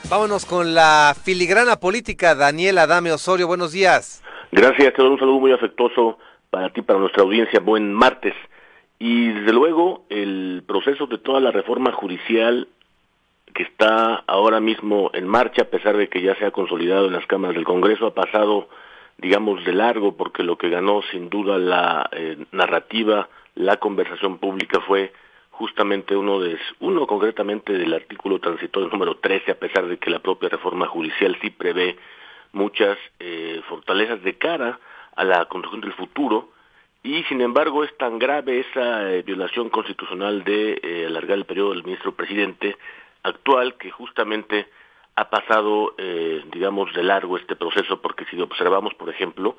Vámonos con la filigrana política. Daniel Adame Osorio, buenos días. Gracias, te doy un saludo muy afectuoso para ti, para nuestra audiencia. Buen martes. Y desde luego el proceso de toda la reforma judicial que está ahora mismo en marcha, a pesar de que ya se ha consolidado en las cámaras del Congreso, ha pasado, digamos, de largo, porque lo que ganó sin duda la narrativa, la conversación pública fue justamente uno concretamente del artículo transitorio número 13, a pesar de que la propia reforma judicial sí prevé muchas fortalezas de cara a la construcción del futuro, y sin embargo es tan grave esa violación constitucional de alargar el periodo del ministro presidente actual que justamente ha pasado, digamos, de largo este proceso, porque si observamos, por ejemplo,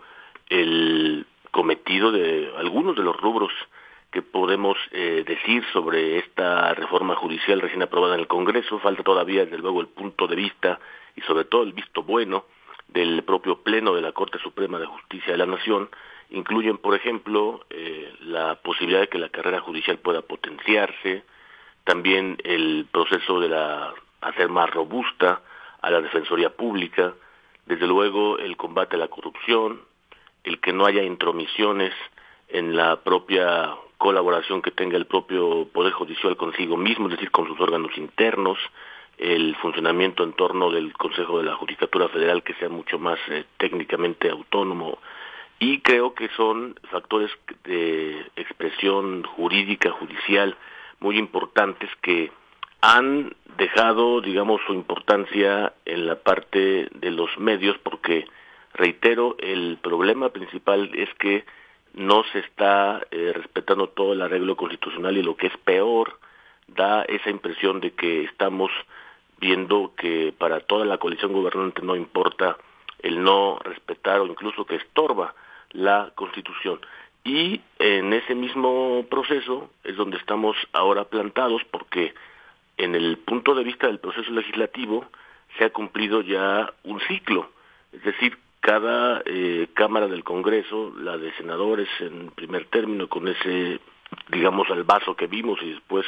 el cometido de algunos de los rubros que podemos decir sobre esta reforma judicial recién aprobada en el Congreso, falta todavía, desde luego, el punto de vista y sobre todo el visto bueno del propio Pleno de la Corte Suprema de Justicia de la Nación. Incluyen, por ejemplo, la posibilidad de que la carrera judicial pueda potenciarse, también el proceso de hacer más robusta a la Defensoría Pública, desde luego el combate a la corrupción, el que no haya intromisiones en la propia colaboración que tenga el propio Poder Judicial consigo mismo, es decir, con sus órganos internos, el funcionamiento en torno del Consejo de la Judicatura Federal que sea mucho más técnicamente autónomo, y creo que son factores de expresión jurídica, judicial, muy importantes que han dejado, digamos, su importancia en la parte de los medios, porque, reitero, el problema principal es que no se está respetando todo el arreglo constitucional, y lo que es peor, da esa impresión de que estamos viendo que para toda la coalición gobernante no importa el no respetar o incluso que estorba la Constitución. Y en ese mismo proceso es donde estamos ahora plantados, porque en el punto de vista del proceso legislativo se ha cumplido ya un ciclo, es decir, cada Cámara del Congreso, la de senadores en primer término, con ese, digamos, albazo que vimos y después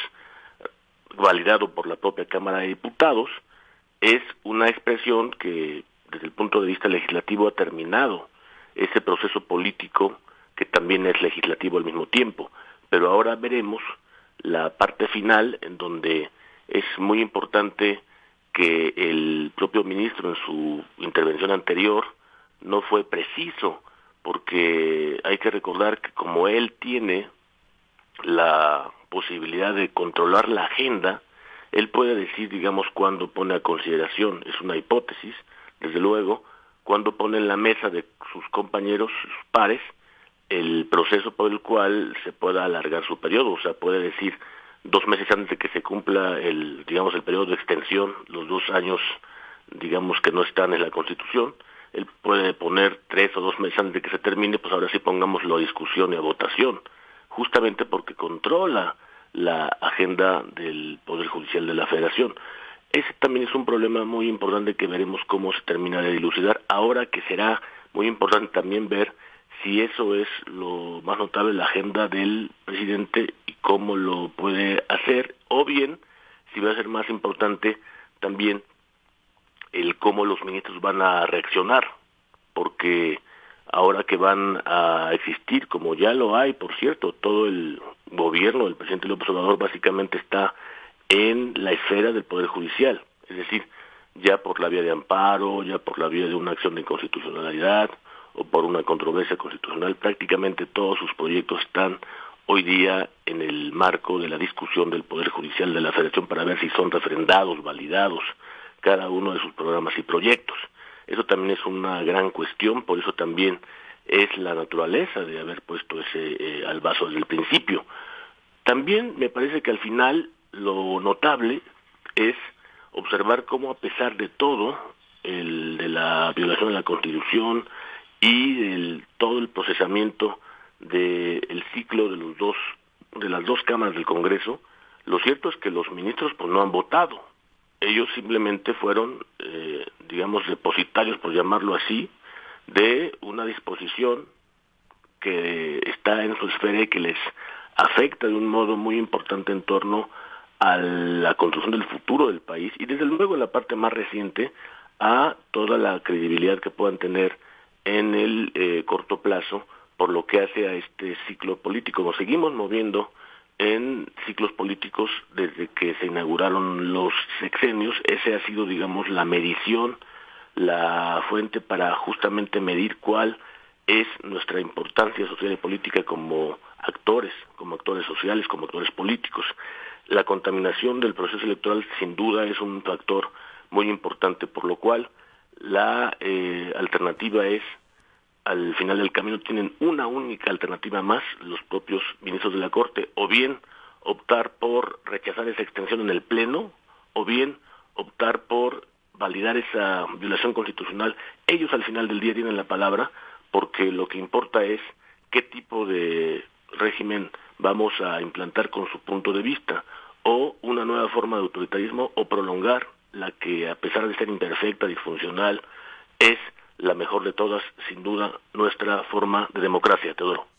validado por la propia Cámara de Diputados, es una expresión que desde el punto de vista legislativo ha terminado ese proceso político que también es legislativo al mismo tiempo. Pero ahora veremos la parte final, en donde es muy importante que el propio ministro en su intervención anterior no fue preciso, porque hay que recordar que como él tiene la posibilidad de controlar la agenda, él puede decir, digamos, cuándo pone a consideración, es una hipótesis, desde luego, cuándo pone en la mesa de sus compañeros, sus pares, el proceso por el cual se pueda alargar su periodo. O sea, puede decir 2 meses antes de que se cumpla el periodo de extensión, los 2 años, digamos, que no están en la Constitución. Él puede poner 3 o 2 meses antes de que se termine, pues ahora sí pongámoslo a discusión y a votación, justamente porque controla la agenda del Poder Judicial de la Federación. Ese también es un problema muy importante que veremos cómo se termina de dilucidar, ahora que será muy importante también ver si eso es lo más notable, la agenda del presidente y cómo lo puede hacer, o bien si va a ser más importante también el cómo los ministros van a reaccionar, porque ahora que van a existir, como ya lo hay, por cierto, todo el gobierno del presidente López Obrador básicamente está en la esfera del Poder Judicial, es decir, ya por la vía de amparo, ya por la vía de una acción de inconstitucionalidad o por una controversia constitucional, prácticamente todos sus proyectos están hoy día en el marco de la discusión del Poder Judicial de la Federación para ver si son refrendados, validados, cada uno de sus programas y proyectos. Eso también es una gran cuestión, por eso también es la naturaleza de haber puesto ese albazo desde el principio. También me parece que al final lo notable es observar cómo, a pesar de todo, de la violación de la Constitución y todo el procesamiento del ciclo de las dos cámaras del Congreso, lo cierto es que los ministros pues no han votado. Ellos simplemente fueron, digamos, depositarios, por llamarlo así, de una disposición que está en su esfera y que les afecta de un modo muy importante en torno a la construcción del futuro del país y desde luego en la parte más reciente a toda la credibilidad que puedan tener en el corto plazo por lo que hace a este ciclo político. Nos seguimos moviendo en ciclos políticos desde que se inauguraron los sexenios. Ese ha sido, digamos, la medición, la fuente para justamente medir cuál es nuestra importancia social y política como actores sociales, como actores políticos. La contaminación del proceso electoral sin duda es un factor muy importante, por lo cual la alternativa es, al final del camino tienen una única alternativa más los propios ministros de la Corte, o bien optar por rechazar esa extensión en el Pleno, o bien optar por validar esa violación constitucional. Ellos al final del día tienen la palabra, porque lo que importa es qué tipo de régimen vamos a implantar con su punto de vista, o una nueva forma de autoritarismo, o prolongar la que, a pesar de ser imperfecta, disfuncional, es la mejor de todas, sin duda, nuestra forma de democracia, Teodoro.